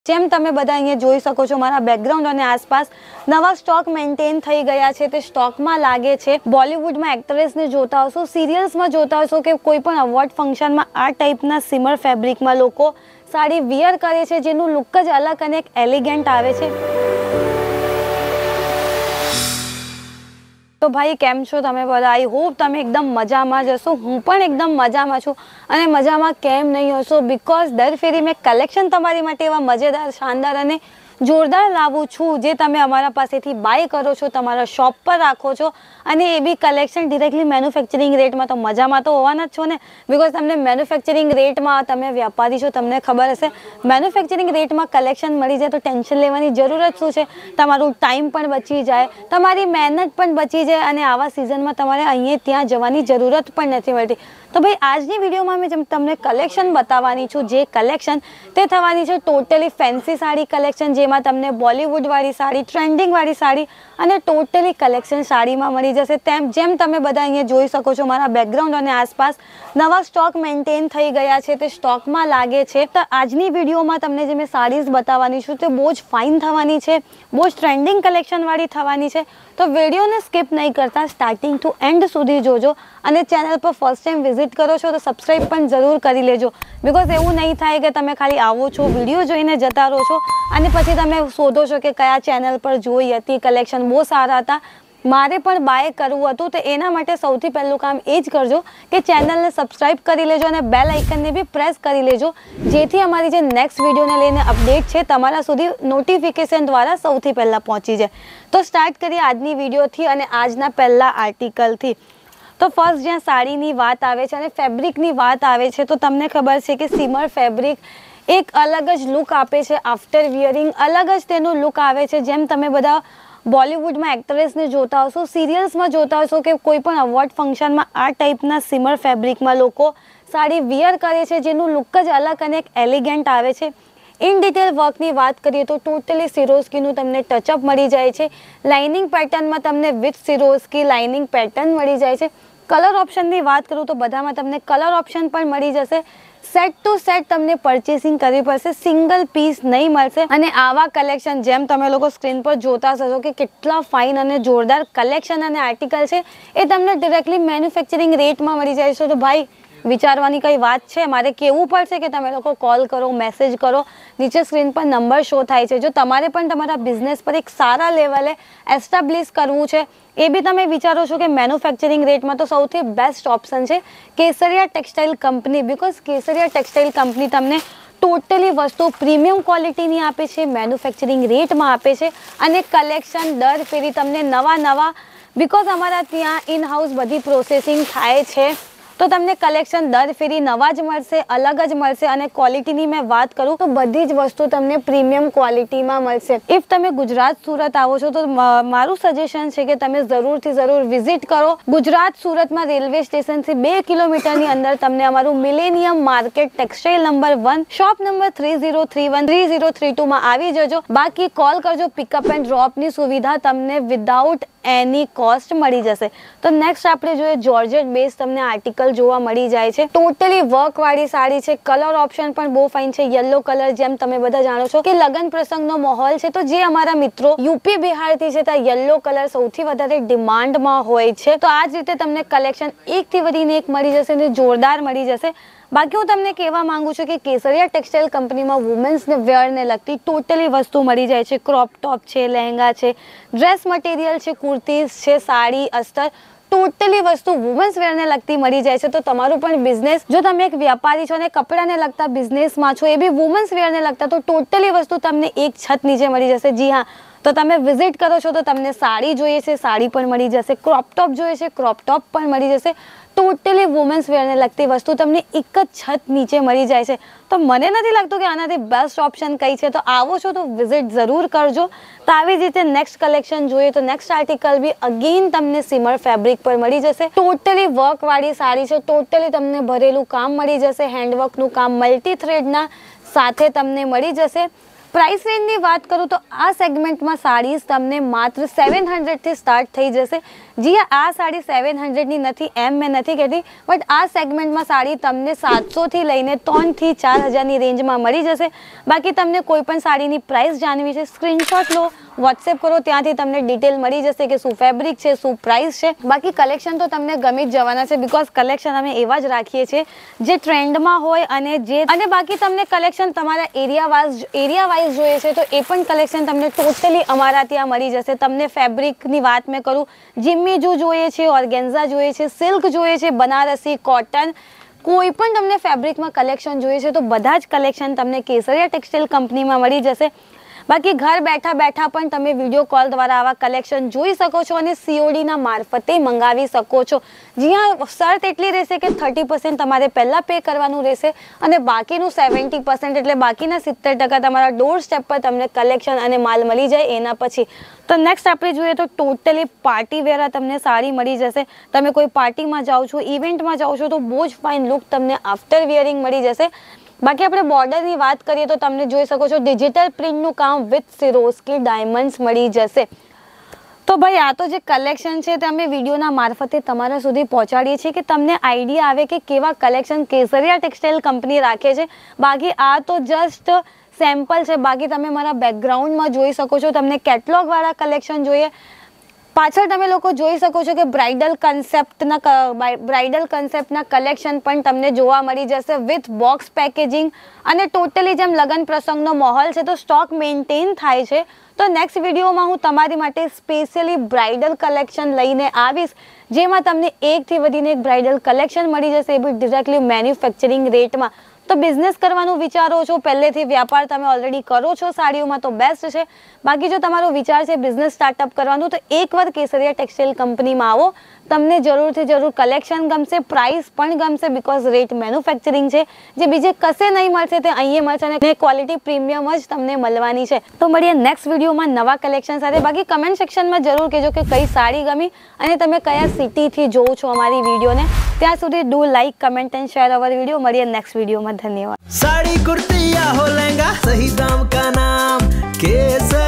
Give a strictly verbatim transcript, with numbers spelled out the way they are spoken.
જેમ તમે બધા અહીંયા જોઈ શકો છો મારા બેકગ્રાઉન્ડ અને આસપાસ નવા સ્ટોક મેન્ટેન થઈ ગયા છે તે સ્ટોકમાં લાગે છે બોલિવૂડમાં એક્ટ્રેસને જોતા હશો સિરિયલ્સમાં જોતા હશો કે કોઈ પણ અવોર્ડ ફંક્શનમાં આ ટાઈપના સિમર ફેબ્રિકમાં લોકો સાડી વિયર કરે છે જેનું લુક જ અલગ અને એક એલિગન્ટ આવે છે। तो भाई केम छो तमे बधा आई होप तमे एकदम मजा में जशो हूँ पण एकदम मजा में छूँ अने मजा में केम नहीं होशो बिकॉज दर फेरी मैं कलेक्शन तमारी माटे एवा मजेदार शानदार अने जोरदार लावू छूँ जे तमे अमारा पासेथी बाय करो छो तमारा शॉप पर राखो छो अने ए बी कलेक्शन डिरेक्टली मैन्युफेक्चरिंग रेट में तो मजा में तो होवाना ज छो ने बिकॉज तमने मैन्युफेक्चरिंग रेट में तमे व्यापारी छो तमने खबर हशे मैन्युफेक्चरिंग रेट में कलेक्शन मळी जाए तो टेन्शन लेवानी जरूरत शुं छे तमारुं टाइम पण बची जाए तमारी मेहनत पण बची जाए अने आवा सीजन में तमारे अहींया त्यां जवानी जरूरत पण नथी पड़ती। तो भाई आजनी विडियो में मैं तमने कलेक्शन बतावानी छूं जे कलेक्शन ते थवानी छे टोटली फैंसी साड़ी कलेक्शन जेमां तमने बॉलीवूड वाली साड़ी ट्रेंडिंग वाली साड़ी अने टोटली कलेक्शन साड़ी में मळी जशे। तेम जेम तमे बधा अहींया जोई शको छो मारा बेकग्राउंड अने आसपास नवा स्टॉक मेन्टेन थई गया छे ते स्टॉक में लागे छे। तो आजनी विडियो में तमने जे मैं साड़ीज बतावानी छूं ते बहु ज फाइन थवानी छे बहु ज ट्रेंडिंग कलेक्शन वाली थवानी छे। तो विडियो ने स्कीप नहीं करता स्टार्टिंग टू एंड सुधी जोजो अने चैनल पर फर्स्ट टाइम विजिट करो छो तो सब्सक्राइब पण जरूर करी लेजो बिकॉज एवुं नहीं थाय के तमे खाली आवो छो विडियो जोईने जता रहो छो अने पछी तमे शोधो छो के कया चैनल पर जोई हती कलेक्शन बहु सारा हता मारे पण बाय करवुं हतुं तो एना माटे सौथी पहेલું काम ए ज करजो के चैनल ने सब्सक्राइब करी लेजो अने बेल आइकन ने भी प्रेस करी लेजो जेथी अमारी जे नेक्स्ट विडियो ने लईने अपडेट छे तमारा सुधी नोटिफिकेशन द्वारा सौथी पहेला पहोंची जाय। तो स्टार्ट करीए आजनी विडियो थी अने आजना पहेला आर्टिकल थी। तो फर्स्ट ज्यां साड़ीनी वात आवे छे अने फेब्रिकनी वात आवे छे तो तमने खबर छे के सीमर फेब्रिक एक अलग ज लुक आपे छे आफ्टर वियरिंग अलग ज तेनो लुक आवे छे। जेम तमे बधा बॉलीवूड में एक्ट्रेस ने जोता हशो सीरियल्स में जोता हशो के कोई पण अवॉर्ड फंक्शन में आ टाइपना सीमर फेब्रिक में लोको साड़ी वियर करे छे जेनु लुक ज अलग अने एक एलिगेंट आवे छे। इन डिटेल वर्क की बात करिए तो टोटली सिरोस्कीनु तमने टचअप मळी जाय छे लाइनिंग पेटर्न में तमने विथ सिरोस्की लाइनिंग पेटर्न मळी जाय छे। कलर ऑप्शन की बात करूँ तो बधा में तमने कलर ऑप्शन पण मळी जशे सेट टू सेट तमने परचेसिंग करवी पड़शे सिंगल पीस नहीं मळशे अने आवा कलेक्शन जेम तमे लोको स्क्रीन पर जोता हशो के केटला फाइन अने जोरदार कलेक्शन अने आर्टिकल छे ए तमने डायरेक्टली मैन्युफेक्चरिंग रेट में मळी जाय छे। तो भाई विचारवानी कई बात है मारे केवू पड़शे के तमे लोको कॉल करो मैसेज करो नीचे स्क्रीन पर नंबर शो थाय छे जो तमारे पण तमारा बिजनेस पर एक सारा लेवले एस्टाब्लिश करवू छे ए बी तमे विचारो छो कि मैन्युफेक्चरिंग रेट में तो सौथी बेस्ट ऑप्शन है Kesariya textile company because Kesariya textile company तमने टोटली वस्तु प्रीमियम क्वॉलिटी आपे छे मैन्युफेक्चरिंग रेट में आपे छे अने कलेक्शन दर फेरी तमने नवा नवा बिकॉज अमारा त्यां इन हाउस बधी प्रोसेसिंग थाय छे तो तमने कलेक्शन दर फेरी नवा ज मळशे अलग ज मळशे अने क्वॉलिटीनी मैं बात करूँ तो बधी ज वस्तु तमने प्रीमियम क्वॉलिटी में मळशे। इफ तमे गुजरात सूरत आवो छो तो मारू सजेशन है कि तमे जरूर थी जरूर विजिट करो। गुजरात सूरत में रेलवे स्टेशन से बे किलोमीटर नी अंदर तमने अमारू millennium market textile number one shop number three zero three one three zero three two में आवी जजो। बाकी कॉल करजो पिकअप एंड ड्रॉप नी सुविधा तमने विदाउट एनी कॉस्ट मळी जशे। तो नेक्स्ट आपणे जोईए जॉर्जेट बेस तमने आर्टिकल जोवा मळी जाय छे टोटली वर्क वाली साड़ी छे कलर ऑप्शन पण बहु फाइन छे येलो कलर जेम तमे बधा जाणो छो कि लगन प्रसंगनो माहौल छे तो जे अमारा मित्रों यूपी बिहार थी छे त्यां येलो कलर सौथी वधारे डिमांड में होय छे। तो आ ज रीते तमने कलेक्शन एक थी वधीने एक मळी जशे ने जोरदार मळी जशे। बाकी हूँ तमने कहेवा मांगू छूं कि केसरिया टेक्सटाइल कंपनी में वुमेन्स ने वेर ने लगती टोटली वस्तु मळी जाय छे क्रॉप टॉप छे लहेंगा छे ड्रेस मटीरियल छे कुर्तीज छे साड़ी अस्तर टोटली वस्तु वुमेन्स वेर ने लगती मळी जाय छे। तो तमारू पण बिजनेस जो तमे एक व्यापारी छो ने कपड़ा ने लगता बिजनेस में छो ए बी वुमेन्स वेर ने लगता तो टोटली वस्तु तमने एक छत नीचे मळी जशे। जी हाँ तो तमे विजिट करो छो तो तमने साड़ी जोईए छे साड़ी पण मळी जशे क्रॉप टॉप जोईए छे क्रॉप टॉप पण मळी जशे टोटली वुमेन्स वेर ने लगती वस्तु तमने एक ज छत नीचे मळी जाय छे। तो मने नथी लागतुं कि आनाथी बेस्ट ऑप्शन कई छे। तो आवो छो तो विजिट जरूर करजो। तो आवी ज रीते नेक्स्ट कलेक्शन जोईए तो नेक्स्ट आर्टिकल भी अगेन तमने सीमर फेब्रिक पर मळी जशे टोटली वर्क वाली साड़ी छे टोटली तमने भरेलू काम मळी जशे हैंडवर्क नु काम मल्टी थ्रेड ना साथे तमने मळी जशे પ્રાઇસ રેન્જની વાત કરું તો આ સેગમેન્ટમાં સાડીઝ તમને માત્ર સેવન હંડ્રેડથી સ્ટાર્ટ થઈ જશે. જી આ સાડી સેવન હંડ્રેડની નથી એમ મેં નથી કહેતી, બટ આ સેગમેન્ટમાં સાડી તમને સાતસોથી લઈને ત્રણથી ચાર હજારની રેન્જમાં મળી જશે. બાકી તમને કોઈ પણ સાડીની પ્રાઇસ જાણવી છે, સ્ક્રીનશોટ લો, વોટ્સએપ કરો, ત્યાંથી તમને ડિટેલ મળી જશે કે શું ફેબ્રિક છે, શું પ્રાઇસ છે. બાકી કલેક્શન તો તમને ગમી જ જવાના છે, બિકોઝ કલેક્શન અમે એવા જ રાખીએ છીએ જે ટ્રેન્ડમાં હોય અને જે અને બાકી તમને કલેક્શન તમારા એરિયા વાઇઝ એરિયા વાઇઝ જોઈએ છે તો એ પણ કલેક્શન તમને ટોટલી અમારા ત્યાં મળી જશે. તમને ફેબ્રિકની વાત મેં કરું, જીમ્મીજુ જોઈએ છે, ઓર્ગેન્ઝા જોઈએ છે, સિલ્ક જોઈએ છે, બનારસી, કોટન, કોઈ પણ તમને ફેબ્રિકમાં કલેક્શન જોઈએ છે તો બધા જ કલેક્શન તમને કેસરિયા ટેક્સટાઇલ કંપનીમાં મળી જશે. બાકી ઘર બેઠા બેઠા પણ તમે વિડીયો કોલ દ્વારા આવા કલેક્શન જોઈ શકો છો અને સીઓડીના મારફતે મંગાવી શકો છો. જ્યાં શરત એટલી રહેશે કે થર્ટી પર્સન્ટ તમારે પહેલાં પે કરવાનું રહેશે અને બાકીનું સેવન્ટી પર્સન્ટ એટલે બાકીના સિત્તેર ટકા તમારા ડોર સ્ટેપ પર તમને કલેક્શન અને માલ મળી જાય એના પછી. તો નેક્સ્ટ આપણે જોઈએ તો ટોટલી પાર્ટી વેર તમને સાડી મળી જશે. તમે કોઈ પાર્ટીમાં જાઓ છો, ઇવેન્ટમાં જાઓ છો તો બહુ જ ફાઇન લુક તમને આફ્ટર વિયરિંગ મળી જશે. બાકી આપણે બોર્ડરની વાત કરીએ તો તમને જોઈ શકો છો ડિજિટલ પ્રિન્ટનું કામ વિથ સિરોસ્કી ડાયમંડ્સ મળી જશે. તો ભાઈ આ તો જે કલેક્શન છે તે અમે વિડીયોના મારફતે તમારા સુધી પહોંચાડીએ છીએ કે તમને આઈડિયા આવે કે કેવા કલેક્શન કેસરિયા ટેક્સટાઇલ કંપની રાખે છે. બાકી આ તો જસ્ટ સેમ્પલ છે. બાકી તમે મારા બેકગ્રાઉન્ડમાં જોઈ શકો છો, તમને કેટલોગવાળા કલેક્શન જોઈએ. પાછળ તમે લોકો જોઈ શકો છો કે બ્રાઇડલ કન્સેપ્ટના બ્રાઇડલ કન્સેપ્ટના કલેક્શન પણ તમને જોવા મળી જશે વિથ બોક્સ પેકેજિંગ અને ટોટલી જેમ લગ્ન પ્રસંગનો માહોલ છે તો સ્ટોક મેન્ટેન થાય છે. તો નેક્સ્ટ વિડીયોમાં હું તમારી માટે સ્પેશિયલી બ્રાઇડલ કલેક્શન લઈને આવીશ, જેમાં તમને એકથી વધીને એક બ્રાઇડલ કલેક્શન મળી જશે, એ બી ડિરેક્ટલી મેન્યુફેક્ચરિંગ રેટમાં. તો બિઝનેસ કરવાનું વિચારો છો, પહેલેથી વ્યાપાર તમે ઓલરેડી કરો છો સાડીઓમાં તો બેસ્ટ છે. બાકી જો તમારો વિચાર છે બિઝનેસ સ્ટાર્ટઅપ કરવાનું તો એકવાર કેસરિયા ટેક્સટાઇલ કંપનીમાં આવો, તમને જરૂરથી જરૂર કલેક્શન ગમશે, પ્રાઇસ પણ ગમશે, બિકોઝ રેટ મેન્યુફેક્ચરિંગ છે જે બીજે કશે નહીં મળશે તે અહીંયા મળશે અને ક્વોલિટી પ્રીમિયમ જ તમને મળવાની છે. તો મળીએ નેક્સ્ટ વિડીયોમાં નવા કલેક્શન સાથે. બાકી કમેન્ટ સેક્શનમાં જરૂર કહેજો કે કઈ સાડી ગમી અને તમે કયા સિટીથી જોવો છો અમારી વિડીયોને. ત્યાં સુધી do like, comment and share our video. મળીએ નેક્સ્ટ વિડીયોમાં. धन्यवाद. साड़ी कुर्ती या हो लहंगा, सही दाम का नाम केसर.